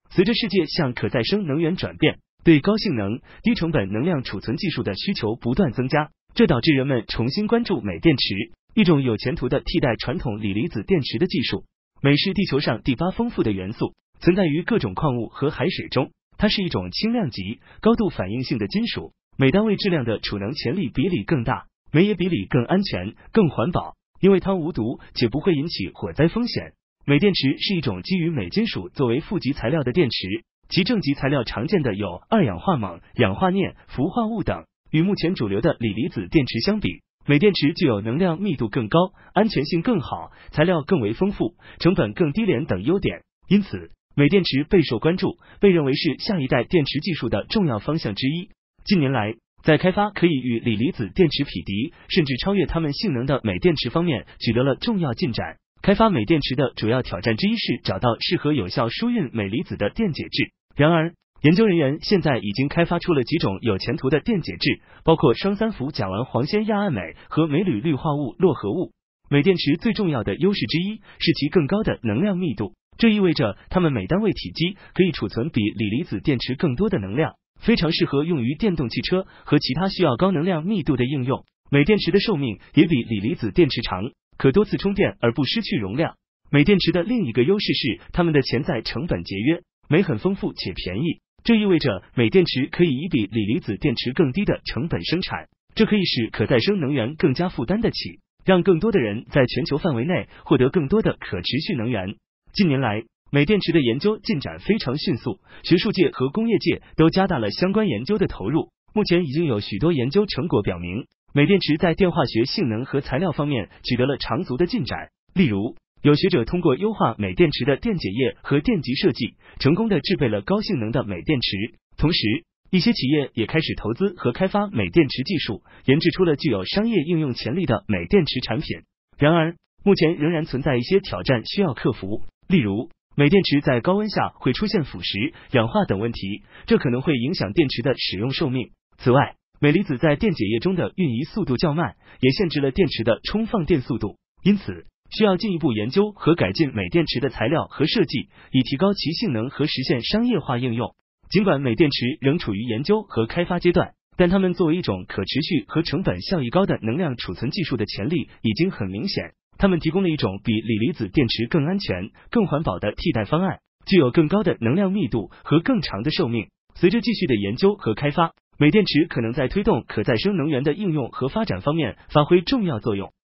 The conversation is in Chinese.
随着世界向可再生能源转变，对高性能、低成本能量储存技术的需求不断增加，这导致人们重新关注镁电池，一种有前途的替代传统锂离子电池的技术。镁是地球上第8丰富的元素，存在于各种矿物和海水中。它是一种轻量级、高度反应性的金属，每单位质量的储能潜力比例更大，镁也比锂更安全、更环保，因为它无毒且不会引起火灾风险。镁电池是一种基于镁金属作为负极材料的电池，其正极材料常见的有二氧化锰、氧化镍、氟化物等。与目前主流的锂离子电池相比，镁电池具有能量密度更高、安全性更好、材料更为丰富、成本更低廉等优点，因此镁电池备受关注，被认为是下一代电池技术的重要方向之一。近年来，在开发可以与锂离子电池匹敌，甚至超越它们性能的镁电池方面取得了重要进展。开发镁电池的主要挑战之一是找到适合有效输运镁离子的电解质。然而，研究人员现在已经开发出了几种有前途的电解质，包括双三氟甲烷黄酰亚胺镁和镁铝氯化物络合物。镁电池最重要的优势之一是其更高的能量密度，这意味着它们每单位体积可以储存比锂离子电池更多的能量，非常适合用于电动汽车和其他需要高能量密度的应用。镁电池的寿命也比锂离子电池长，可多次充电而不失去容量。镁电池的另一个优势是它们的潜在成本节约，镁很丰富且便宜，这意味着镁电池可以以比锂离子电池更低的成本生产，这可以使可再生能源更加负担得起，让更多的人在全球范围内获得更多的可持续能源。近年来，镁电池的研究进展非常迅速，学术界和工业界都加大了相关研究的投入。目前已经有许多研究成果表明，镁电池在电化学性能和材料方面取得了长足的进展。例如，有学者通过优化镁电池的电解液和电极设计，成功的制备了高性能的镁电池。同时，一些企业也开始投资和开发镁电池技术，研制出了具有商业应用潜力的镁电池产品。然而，目前仍然存在一些挑战需要克服，例如，镁电池在高温下会出现腐蚀、氧化等问题，这可能会影响电池的使用寿命。此外，镁离子在电解液中的运移速度较慢，也限制了电池的充放电速度，因此需要进一步研究和改进镁电池的材料和设计，以提高其性能和实现商业化应用。尽管镁电池仍处于研究和开发阶段，但它们作为一种可持续和成本效益高的能量储存技术的潜力已经很明显。它们提供了一种比锂离子电池更安全、更环保的替代方案，具有更高的能量密度和更长的寿命。随着继续的研究和开发，镁电池可能在推动可再生能源的应用和发展方面发挥重要作用。